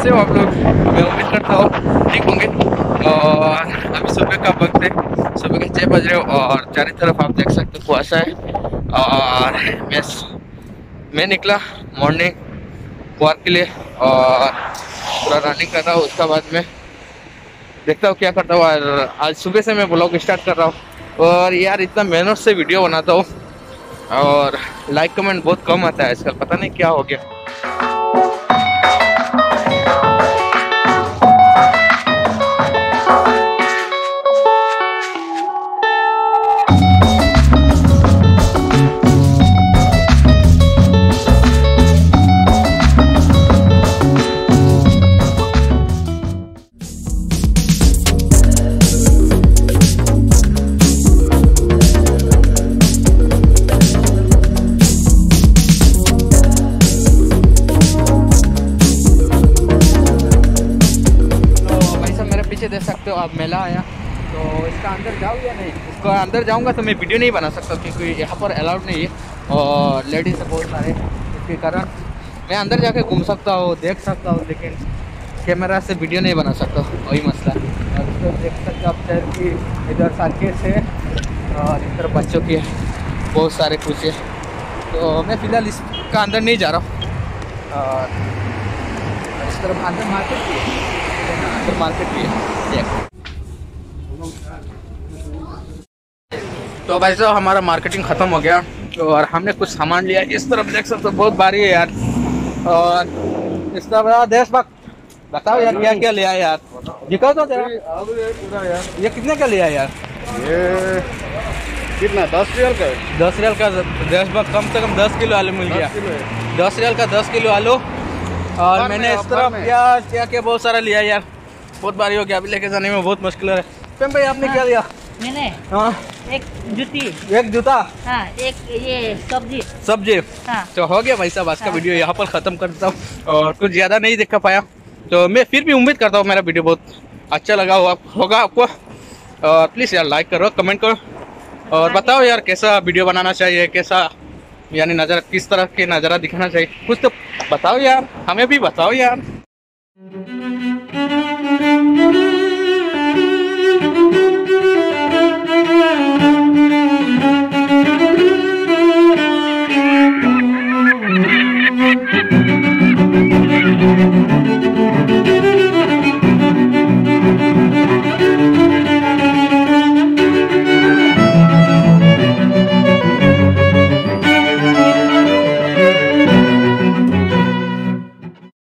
कैसे हो आप लोग? मैं उम्मीद करता हूँ ठीक होंगे। और अभी सुबह का वक्त है, सुबह के 6 बज रहे हो और चारों तरफ आप देख सकते हो कुआसा है। और मैं निकला मॉर्निंग वॉक के लिए और पूरा रनिंग कर रहा हूँ। उसके बाद में देखता हूँ क्या करता हूँ। और आज सुबह से मैं ब्लॉग स्टार्ट कर रहा हूँ और यार इतना मेहनत से वीडियो बनाता हूँ और लाइक कमेंट बहुत कम आता है आजकल, पता नहीं क्या हो गया। देख सकते हो आप, मेला आया तो इसका अंदर जाओ या नहीं? इसका अंदर जाऊंगा तो मैं वीडियो नहीं बना सकता क्योंकि यहाँ पर अलाउड नहीं है और लेडीज है बहुत सारे, इसके कारण मैं अंदर जाके घूम सकता हूँ, देख सकता हूँ, लेकिन कैमरा से वीडियो नहीं बना सकता, वही मसला है। और तो देख सकते हो आप शहर की, इधर सर्कस है और इधर बच्चों की बहुत सारे कुछ है। तो मैं फ़िलहाल इसका अंदर नहीं जा रहा हूँ। और इस तरफ अंदर मार्केट भी है, अंदर मार्केट भी है। तो भाई साहब हमारा मार्केटिंग ख़त्म हो गया और हमने कुछ सामान लिया। इस तरफ देख सकते हो बहुत भारी है यार। और इस तरफ देश भक्त बताओ यार क्या क्या लिया यार, दिखाओ तो तेरा यार। ये कितने का लिया यार? ये कितना 10 रियल का है? 10 रियल का देश भक्त, कम से कम 10 किलो आलू मिल गया। 10 रियल का 10 किलो आलू। और मैंने इस तरफ प्याज क्या बहुत सारा लिया यार, बहुत भारी हो गया, अभी लेके जाने में बहुत मुश्किल है। पेम भाई आपने क्या लिया? मैंने एक जूती, एक जूता, हाँ, एक ये सब्जी। हाँ। तो हो गया भाई साहब, आज का वीडियो यहाँ पर ख़त्म करता हूँ और कुछ ज़्यादा नहीं दिखा पाया। तो मैं फिर भी उम्मीद करता हूँ मेरा वीडियो बहुत अच्छा लगा होगा आपको। और प्लीज़ यार लाइक करो, कमेंट करो और बताओ यार कैसा वीडियो बनाना चाहिए, कैसा यानी नज़र, किस तरह के नज़ारा दिखाना चाहिए, कुछ तो बताओ यार, हमें भी बताओ यार।